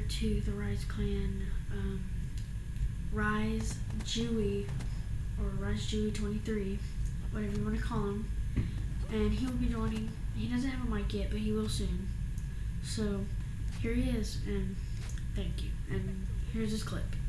to the Rise Clan, Rise Jewy, or Rise Jewy 23, whatever you want to call him, and he will be joining. He doesn't have a mic yet, but he will soon. So here he is, and thank you. And here's his clip.